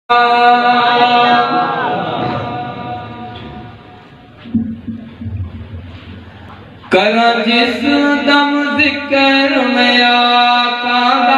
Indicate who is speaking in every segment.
Speaker 1: कर जिस दम जिक्र में आका दा,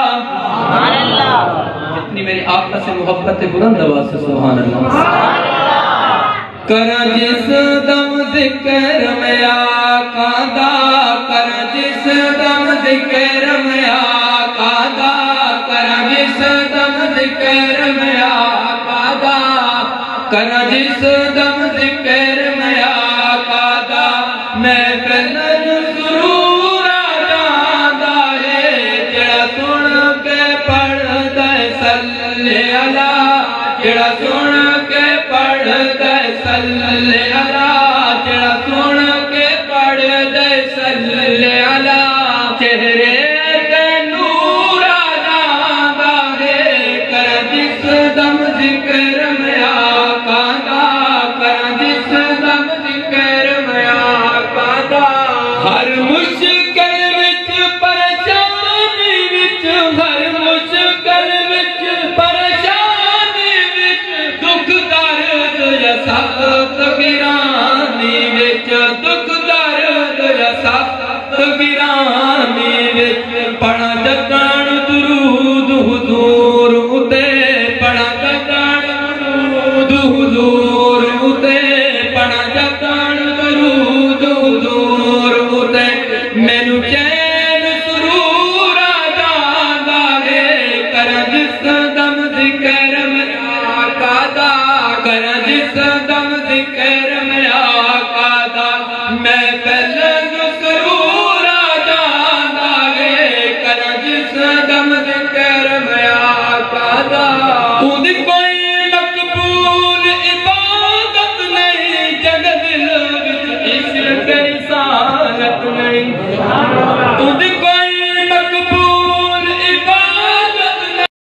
Speaker 1: जितनी मेरी आका से मोहब्बत है बुलंद आवाज से सुभान अल्लाह। कर जिस दम जिक्र में आका दा, कर जिस दम जिक्र में आका दा, कर जिस दम जिक्र में आका दा, कर जिस दम जिक्र में आका दा, मैं कलन जरूर आदा है जेड़ा सुन के पढ़दा सल्ले अला, जेड़ा सुन के पढ़दा सल्ले अला, जेड़ा सुन के पढ़दा सल्ले अला, चेहरे ते नूर आदा है कर जिस दम जिक्र में आका दा, कर जिस दम जिक्र में आका दा। हर मुश्किल विच परेशानी विच, हर मुश्किल विच परेशानी विच, दुख दर्द या सख्त गिरानी विच, दुख दर्द या सख्त गिरानी विच, पढ़ा जगण दुरूद हुजूर उते, पढ़ा जगण दुरूद हुजूर उते, पढ़ा जगण दुरूद हुजूर उते, मैनू चैन सुरूर आदा है कर जिस दम जिक्र में आका दा, कर जिस दम जिक्र में आका दा, मैं पहले सुरूर आदा है कर जिस दम जिक्र में आका दा। खुद कोई मकबूल इबादत नहीं, जग दिल विच इश्क रिसालत नहीं, खुद